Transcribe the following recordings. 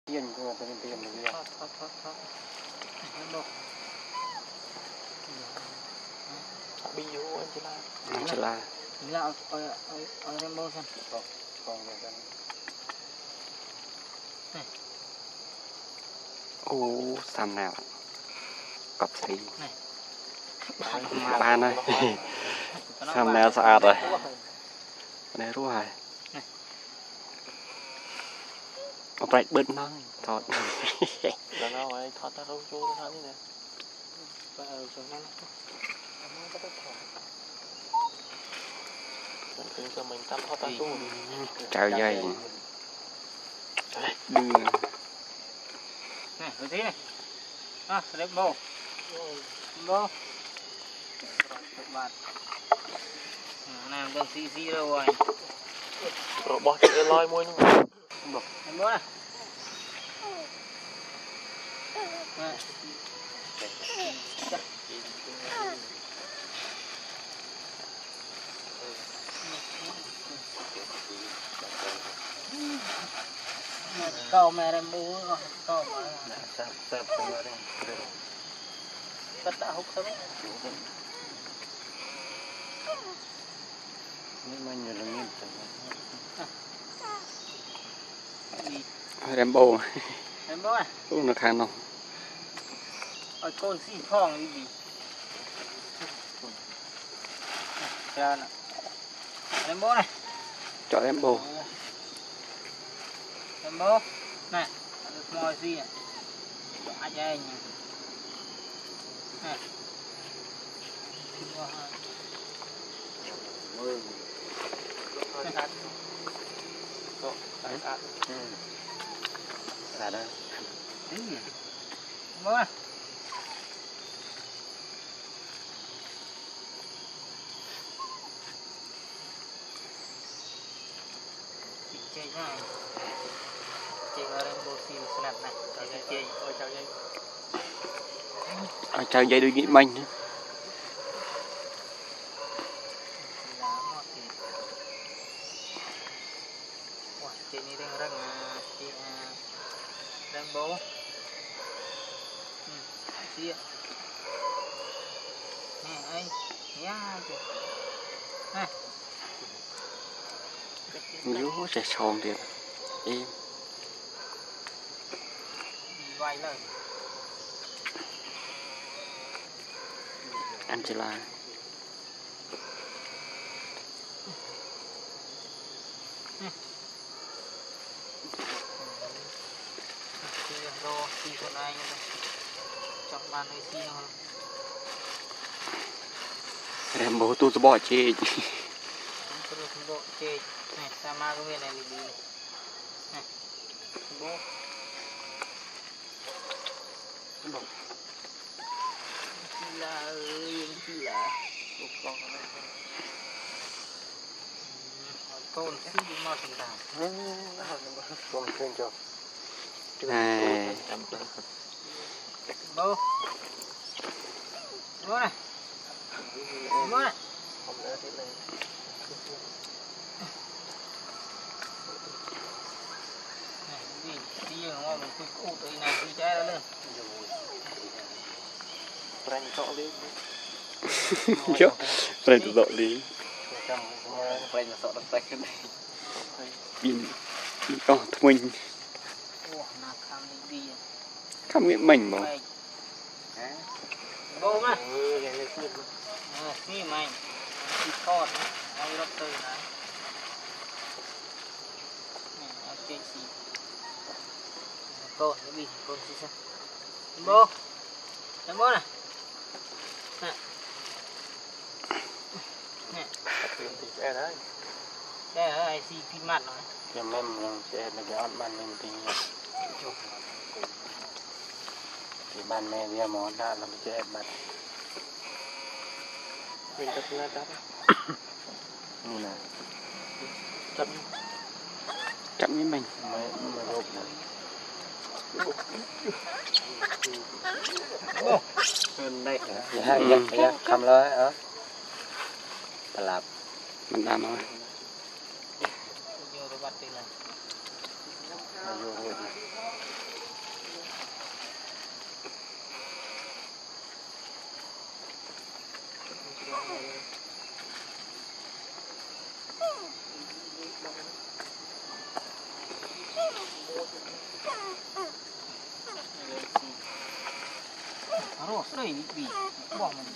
tiền của tôi tiền được gì bị vô anh chỉ là Là ở Rainbow xem. còn rồi đây ô sam nào cặp xí ba này sam nào sạch rồi nàyรู้rồiเอาไปเบิ้ลน้องถอดแล้วเราไอ้ถอดตาเราโจ้ตัวนี้เนี่ยไปเอาตรงนั้นมันก็ต้องถอดมันถึงจะมันตั้งถอดตาตู้เจ้าใหญ่ดื้อนี่ดูสินี่เล็บโบบาทน้ำเบิ่งซีเลยบอกจะลอยมวยนึงบอกเห็นบ่นะcâu mẹ em bố câu mà sẹp rồi đây tất đã hút sớm nhưng mà nhiều là nghiêm Rainbow à cũng là khăn không ở con xì phong đi gì ra nè Rainbow này chọn Rainbow này được mồi gì nè chọn cho anh nè là đây bố à chơi ra chơi ở đây bố xì snap này chơi ôi chào dây chào dây đôi nghĩ mình nữa chị này đang rất chị đang bố chị nè ấy nhá chị nè nhú sẽ tròn được em vay lời Angela rồi xì con ai chọn bàn này xì không em bố tôi bỏ chê tôi bộ chê này Savana cái này đi này bố là ơi là con xí mà thành đào con khen cho này bố này đi ngon mình cứ út đây này đi trái đó lên Preng tok li. Yo, preng tok li. Preng tok tek ni. Pin to thminh. Ủa, nào khám đi. Khám nghĩa mình mà. Bố mà. Xí mày. Xí thọt. Ai rốc tư này. Nè, ok xí. Con, nó bị, con xí sao. Bố. Em bố này. Nè. Nè. Đây đấy. Đây là ai xí phim mặt rồi. Em sẽ là cái ăn ban mình thì ban mẹ bia món ra làm cho em mặt mình tất là chắc như này chậm với mình mới rộp này hơn đây dạ cầm lên ở là mình làm thôi vô rồi bắt đi này Rồi, đây bị bỏ mình.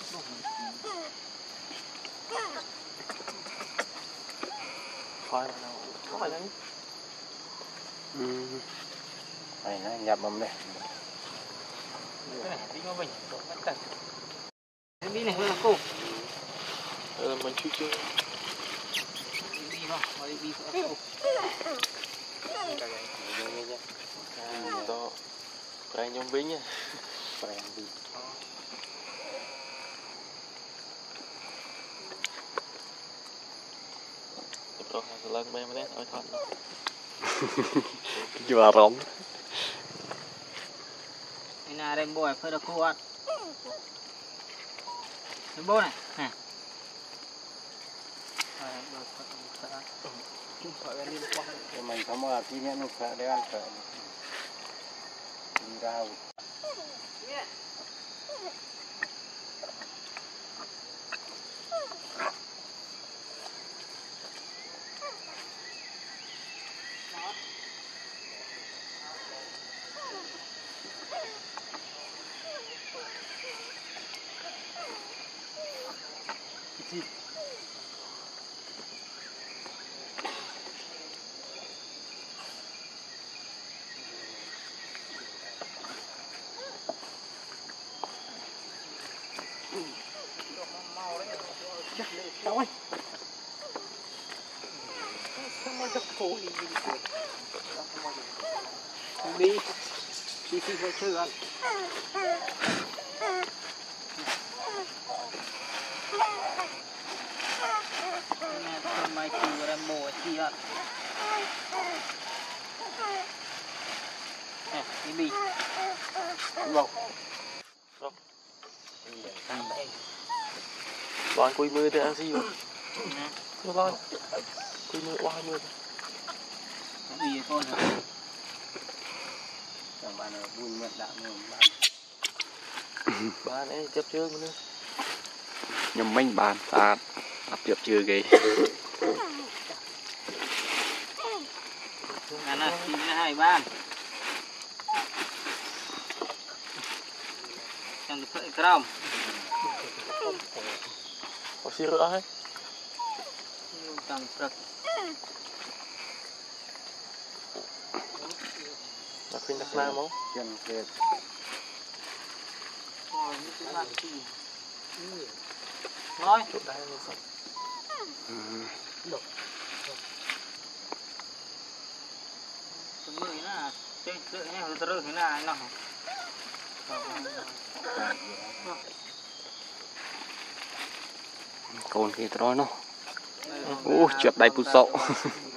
Khỏi nào, khỏi đấy. Này nó nhập mầm đây. Cái này đi vào mình, rồi bắt tận. Cái bí này hơi là cô. Mình chưa. Đi không, mà đi sợ cô. Đó, cái nhóm vĩnh nha. Phải đi. Rồi, lần mấy nét ở thon. Chưa rống. Cái nào đây bồi phải được cô ăn. Cái bố này, nè. Mình có một tí nữa nó sợ để ăn sợ. Đi rau. Đâu ơi. Không có phố đi. Không đi. Đi phải chơi ăn. Mai chi vào em mồ chi ăn. Nè, đi bì. Vâng. Bọn cùi mưa thì ăn gì vậy? Chưa lo. Cùi mưa qua mưa. Bì con hả? Chẳng bạn là buồn mệt đạm nhiều bạn. Bạn ấy chấp chương nữa. Nhưng mình bạn ta chấp chưa kì. Anh ơi, đi ra hai ban. Chẳng được phơi crom. Có xí rửa hết. Chẳng được. Nó khuyên đặt nam không? Chân kìa. Rồi, như thế này thì... Rồi. Chỗ đây là sao? Được. Tụi người là chơi chơi nhau từ thế nào nó. Còn kia đó nó. Ủa, trượt đầy bút sộ.